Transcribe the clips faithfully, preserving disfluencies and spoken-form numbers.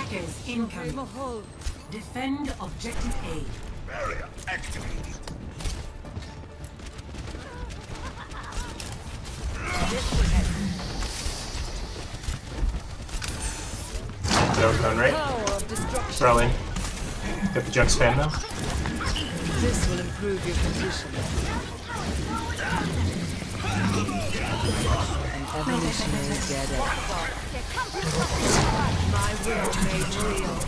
Attackers incoming. Defend objective A. Barrier activated. Don't run right. Throwing. Got the jug spam now. This will improve your condition. An evolutionary dead end. My will made real.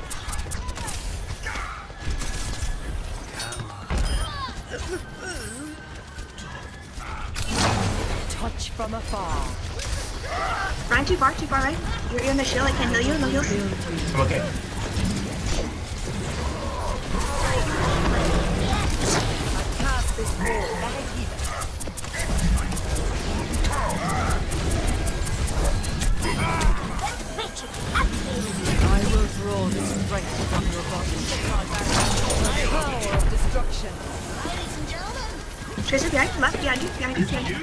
Touch from afar. Run too far, too far, right? You're in the shield, I can't heal you, no heals. I'm okay. Pass this ball. I will draw this strength from your body. The power of destruction. Tracer behind, left, behind you, behind you, behind you.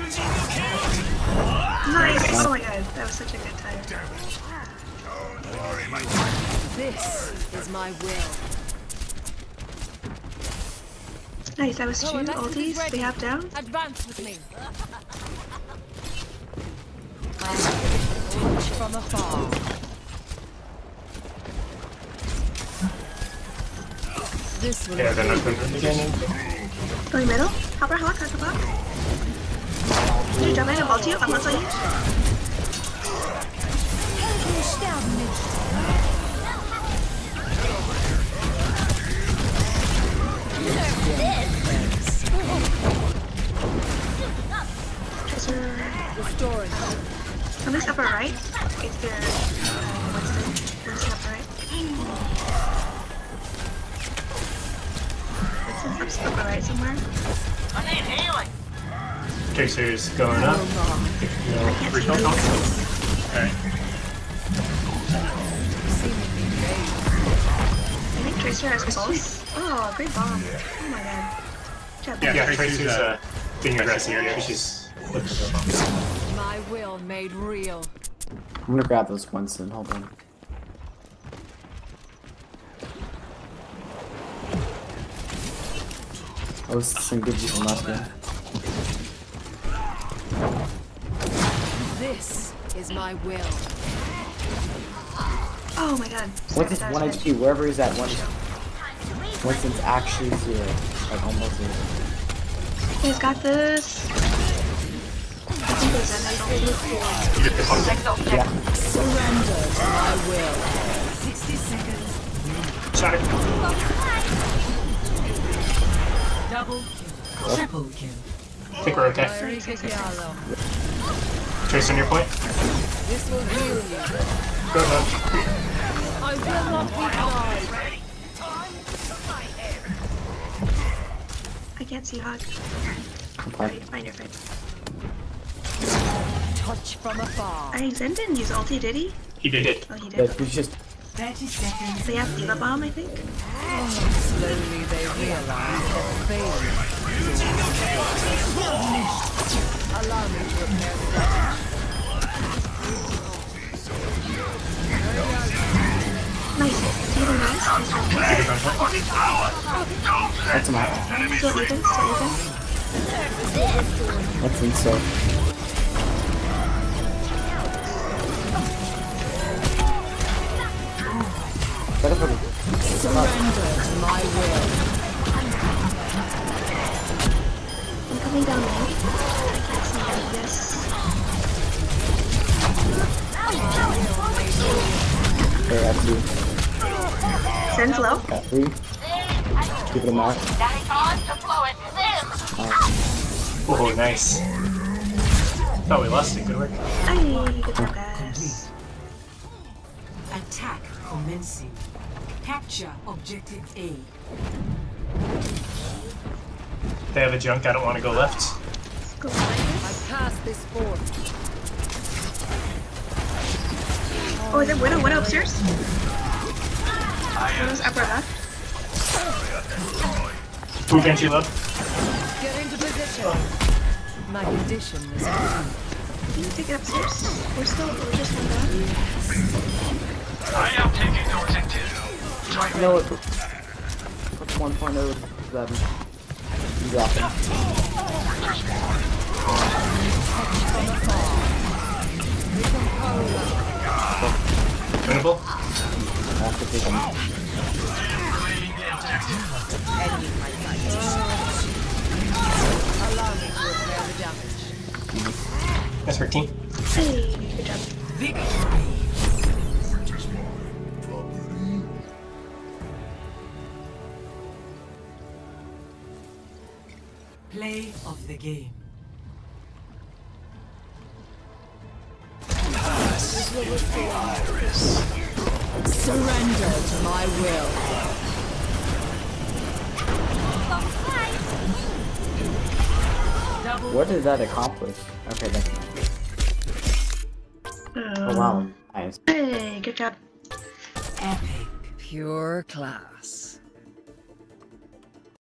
Nice! Oh my god, that was such a good time. This is my will. Nice, that was two ultis they have down. Advance with me. Touch from afar. This will Yeah, then I put it again. Going middle. Hopper, hawk, hopper, hawk. Did you jump in and ult you? I'm ulting you. Tracer. Restoring. Somebody's upper right. It's their. Uh, what's the. What's the upper right? It's upper right somewhere. I need healing. Tracer's going up. I can't see them. Alright. I think Tracer has pulse. Oh, great bomb. Oh my god. Good job. Yeah, Tracer's uh, being aggressive here. She's looking for a bomb. My will made real. I'm gonna grab those Winston, hold on. I was some good use from last game. This is my will. Oh my god. What's this one H P? Wherever he's at, one Winston's actually zero. Like almost zero. He's got this. I think there's an Yeah. Surrender to my will. sixty seconds. Shot it. Double kill. Triple kill. Think we're okay. Tracer on your point. This will heal you. Go ahead. I will not be denied. I can't see Hog. Okay. Alright, find your friend. Touch from afar. Alright, Zen didn't use ulti, did he? He did it. Oh, he Yeah, did. he's just thirty seconds. They have Diva Bomb, I think. Slowly they realize that failure is allow me to repair the damage. Nice. Even nice. that's him out. Still even, still even. That's insane. Better for me. Surrender to my will. I'm coming down there. I can't see him. Yes. Okay, that's two. Zen's low. Got three. Keep them out. Oh, nice. Thought we lost it. Good work. Ay, good job, guys. Attack commencing. Capture objective A. They have a junk. I don't want to go left. Let's go I right. pass this forth. Oh, is there Widow? Widow upstairs? Widow's upper left. Who can't you love? Get into position. My condition is complete. Can you take it upstairs? We're still, we're just on that. I am taking You know what? one point oh eleven. You got him. Winnable? I have to take him. Allow me to repair the damage. That's thirteen. Hey, good job. Victory. Play of the game. Surrender to my will. What did that accomplish? Okay, that's Oh wow, nice. Hey, good job. Epic. Pure class.